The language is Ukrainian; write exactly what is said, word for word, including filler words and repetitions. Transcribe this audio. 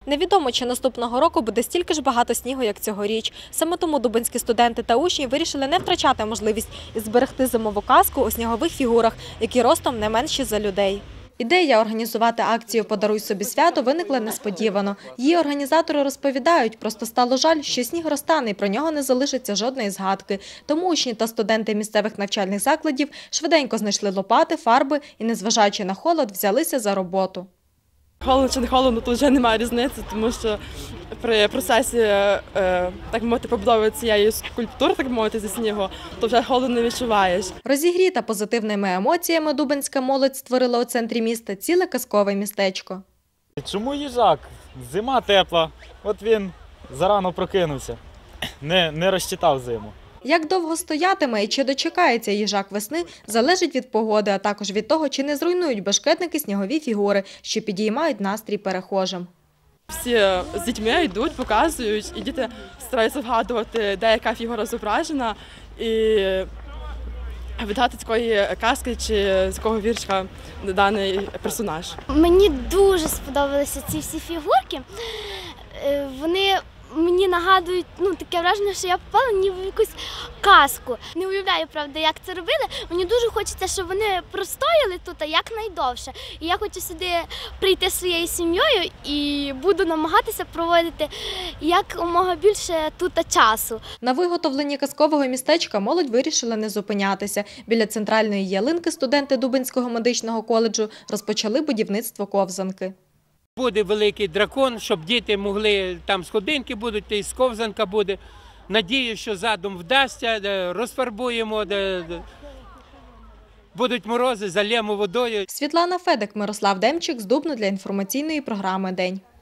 Невідомо, чи наступного року буде стільки ж багато снігу, як цьогоріч. Саме тому дубинські студенти та учні вирішили не втрачати можливість і зберегти зимову казку у снігових фігурах, які ростом не менші за людей. Ідея організувати акцію «Подаруй собі свято» виникла несподівано. Її організатори розповідають, просто стало жаль, що сніг розтане і про нього не залишиться жодної згадки. Тому учні та студенти місцевих навчальних закладів швиденько знайшли лопати, фарби і, незважаючи на холод, взялися за роботу. Холодно чи не холодно, тут вже немає різниці, тому що при процесі, так мовити, побудови цієї скульптури, так мовити, зі снігу, то вже холоду не відчуваєш. Розігріта позитивними емоціями дубинська молодь створила у центрі міста ціле казкове містечко. Чому їжак? Зима тепла, от він зарано прокинувся, не, не розчитав зиму. Як довго стоятиме і чи дочекається їжак весни, залежить від погоди, а також від того, чи не зруйнують бешкетники снігові фігури, що підіймають настрій перехожим. Всі з дітьми йдуть, показують, і діти стараються вгадувати, де яка фігура зображена, і відгадати такої казки чи з якого віршка даний персонаж. Мені дуже сподобалися ці всі фігурки. Вони мені нагадують, ну, таке враження, що я попала ніби в якусь казку. Не уявляю, правда, як це робили. Мені дуже хочеться, щоб вони простояли тут якнайдовше. І я хочу сюди прийти зі своєю сім'єю і буду намагатися проводити якомога більше тут часу. На виготовленні казкового містечка молодь вирішила не зупинятися. Біля центральної ялинки студенти Дубинського медичного коледжу розпочали будівництво ковзанки. Буде великий дракон, щоб діти могли, там сходинки будуть, і ковзанка буде. Надію, що задум вдасться, розфарбуємо, будуть морози, зальємо водою. Світлана Федик, Мирослав Демчик з Дубно для інформаційної програми «День».